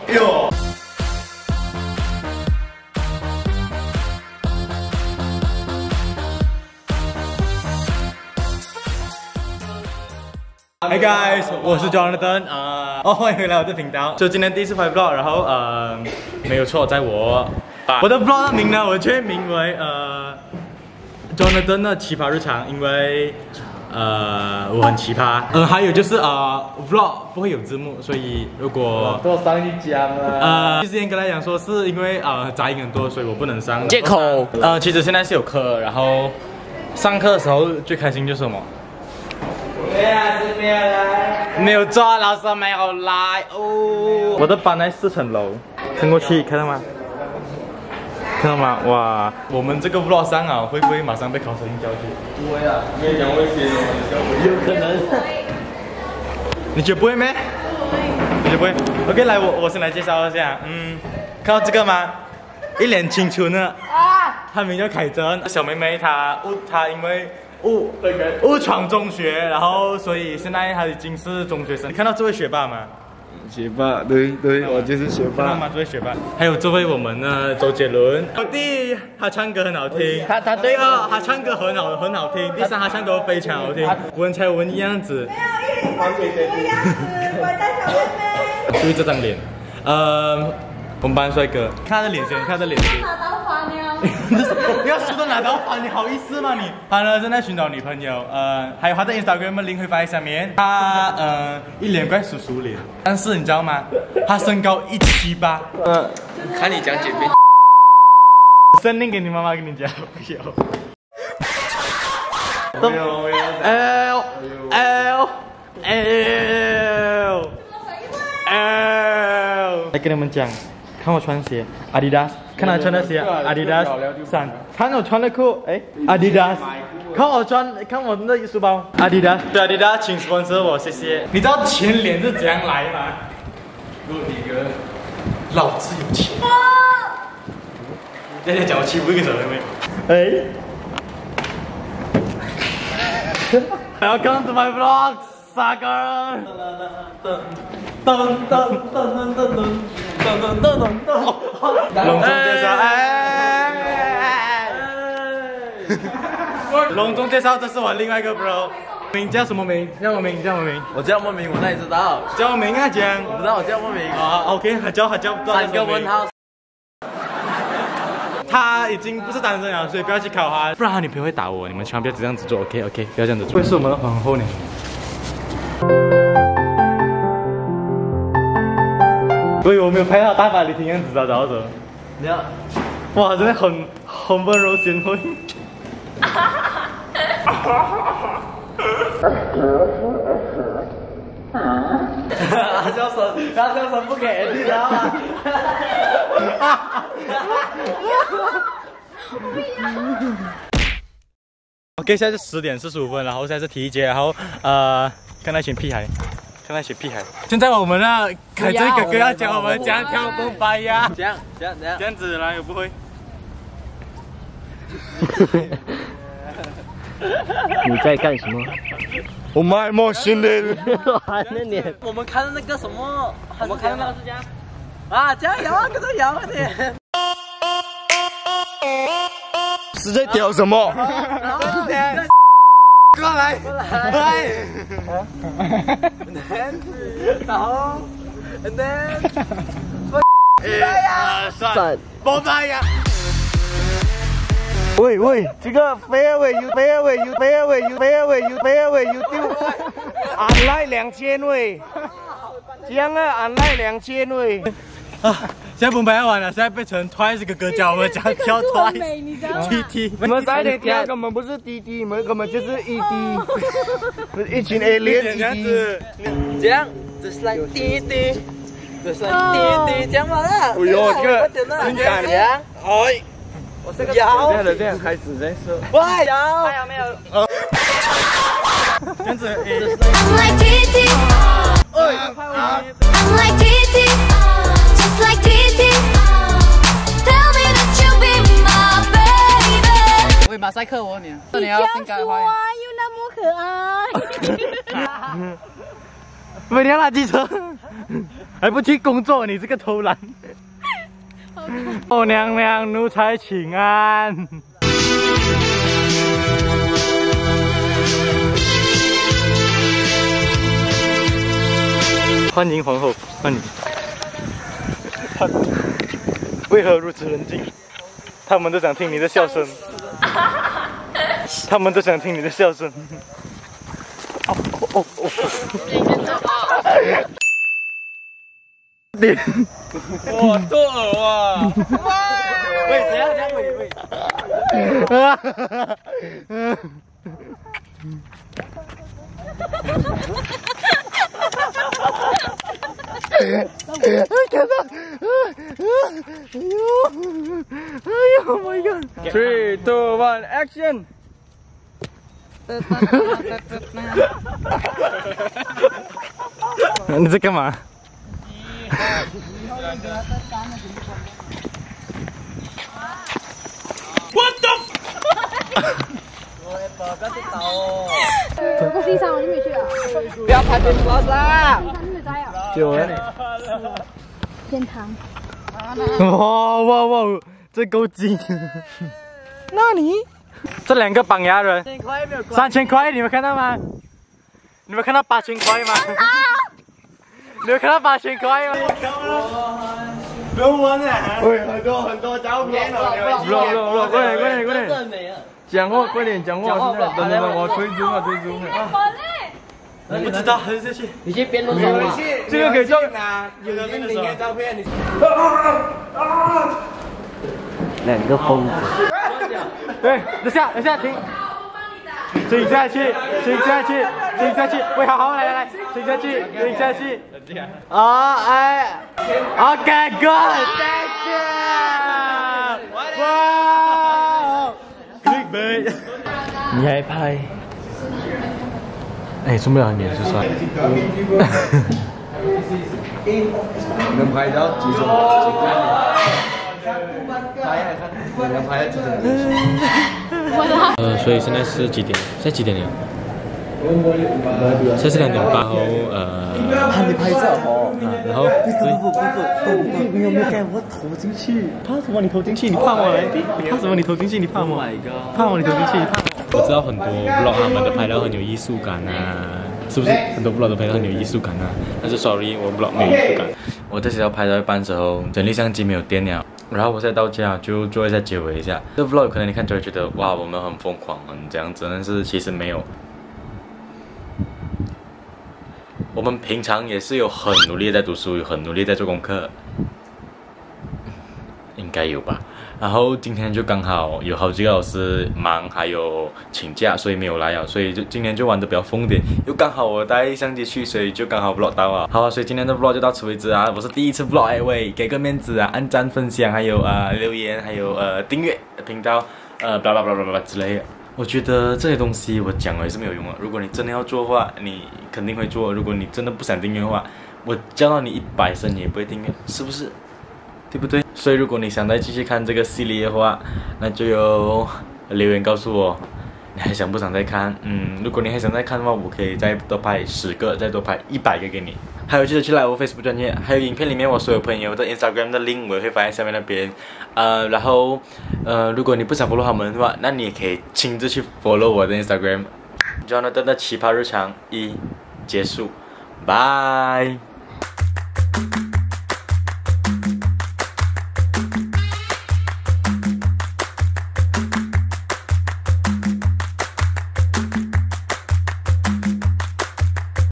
哟。 Hi guys， 我是 Jonathan 欢迎回来我的频道。就今天第一次拍 vlog， 然后没有错，在我的 vlog 的名呢，我却名为Jonathan 的奇葩日常，因为我很奇葩。还有就是vlog 不会有字幕，所以如果多上一讲啊。 之前跟他讲说是因为杂音很多，所以我不能上。 借口。 其实现在是有课，然后上课的时候最开心就是什么？ 没有做，老师没有来哦。我的班在4层楼，看过去看到吗？看到吗？哇，我们这个 vlog 上啊，会不会马上被考生叫去？ 不会啊，因为讲会写有可能。 你觉得不会咩？你觉得不会 ？OK， 来，我先来介绍一下。看到这个吗？一脸青春的，她名叫凯珍，小妹妹她因为。 误闯中学，然后所以现在他已经是中学生。你看到这位学霸吗？ 学霸，对，我就是学霸。 看到吗？这位学霸。还有这位我们的周杰伦。第一，他唱歌很好听。第二，他唱歌很好听。第三，他唱歌非常好听，文才文一样子。没有一脸不样子，我在小妹妹。注意这张脸，我们班帅哥，看他的脸先，看他的脸先。 不要说到拿到花，你好意思吗你？他呢正在寻找女朋友，还有他的 Instagram 的 link 会放在下面。他一脸怪叔叔脸，但是你知道吗？他身高178。 看你讲简便。 声令给你妈妈跟你讲，不要。 没有。 来跟你们讲。 看我穿鞋 ，Adidas， 看他穿的鞋 ，Adidas 3，看我穿的裤，Adidas， 看我们的书包 ，Adidas， 请 sponsor 我，谢谢。你知道钱脸是怎样来吗？给我第一个，老子有钱。那天讲我欺负一个小妹妹，Welcome to my vlog， 傻哥。隆重介绍，隆重介绍，这是我另外一个 bro， 名叫什么名？叫我名， 我叫莫名，我哪里知道？ 叫我名啊，讲。 我不知道我叫莫名。 OK， 他叫 3个问号。 他已经不是单身了，所以不要去考他，不然他女朋友会打我。你们千万不要这样子做 ，OK， 不要这样子做。会是我们的皇后呢？ 所以我没有拍到大发雷霆样子，找着。 你要， 哇，真的很温柔贤惠。 他叫声不给，你知道吗 ？OK， 现在是10点45分，然后现在是体育节，然后看那群屁孩。 现在我们呢，凯珍哥哥要教我们怎样跳蹦巴呀？ 这样子来，我不会。 你在干什么？ 我卖莫训练。 那你， 我们看到那个什么，我们看到那个是这样。这样摇啊，跟着摇啊你。 是在屌什么？过来，然后 ，and then， 3，蹦巴呀！喂，这个 fairway you 丢，俺来2000喂，这样啊，俺来2000喂。现在蹦巴要完了，现在变成 Twice 哥哥教我们讲跳 Twice，TT。你们3天跳根本不是滴滴，你们根本就是ED， 不是一群 alien 这样子。 这样 ，just like 滴滴 ，just like 滴滴，这样嘛啦。 哎呦，这个真敢呀！ 哎， 我这个摇。 这样开始再说。 喂，摇。还有没有？ 这样子。 I'm like TT. I'm like TT. Just like TT. Tell me that you be my baby. 喂，马赛克，我问你，你要性感的话， 又那么可爱。 每天拉机车，还不去工作，你这个偷懒。哦，娘娘奴才请安。欢迎皇后，欢迎。为何如此冷静？他们都想听你的笑声。他们都想听你的笑声。哦。你， 我多耳啊！ 喂，谁要这样喂？看到！Oh my god！ 3, 2, 1, action！ 你在干嘛？ 我西山我就没去啊。 不要拍别人老师啦！ 你没在啊？ 就我。 天堂。 哇，这够劲！那你这2个绑牙人，3000块，你们看到吗？你们看到8000块吗？你们看到8000块吗？不用玩了，喂，很多照片了。不，快点！讲话，快点讲话！等，我推租。你不知道，还是下去。 你去辩论什么？ 这个可以做拿有的命令的照片，你。 2个疯子。 对，等下停。停下去！喂，好，来，停下去。OK good，thank you。哇 ，clickbait。你还拍？哎，中不了脸就算。 能拍到几种？能拍到几种？ 所以现在是几点？现在几点了？现在是2点半后， 怕你拍照哦。 然后不，没有给我投进去。 怕什么？你投进去？你怕我嘞？怕什么？你投进去？你怕我？怕我？你投进去？你怕我？ 我知道很多 vlog 他们的拍到很有艺术感啊，是不是？很多 vlog 都拍到很有艺术感啊，但是 sorry， 我 vlog 没有艺术感。我在学校拍到一半的时候，整理相机没有电了。然后我现在到家就做一下结尾一下。这 vlog 可能你看就会觉得哇，我们很疯狂，很这样子，但是其实没有。我们平常也是有很努力在读书，有很努力在做功课，应该有吧。然后今天就刚好有好几个老师忙，还有请假，所以没有来啊。所以就今天就玩得比较疯点，又刚好我带相机去，所以就刚好 vlog 到啊。好啊，所以今天的 vlog 就到此为止啊。我是第一次 vlog， 哎喂，给个面子啊，按赞、分享，还有留言，还有订阅频道blah blah blah blah blah 之类的。我觉得这些东西我讲了也是没有用的。如果你真的要做的话，你肯定会做；如果你真的不想订阅的话，我教到你100声你也不会订阅，是不是？对不对？所以如果你想再继续看这个系列的话，那就有留言告诉我，你还想不想再看？如果你还想再看的话，我可以再多拍10个，再多拍100个给你。还有记得去来我 Facebook 专页，还有影片里面我所有朋友的 Instagram 的 link 我也会放在下面那边。然后如果你不想 follow 他们的话，那你也可以亲自去 follow 我的 Instagram。Jonathan 的奇葩日常1结束，拜。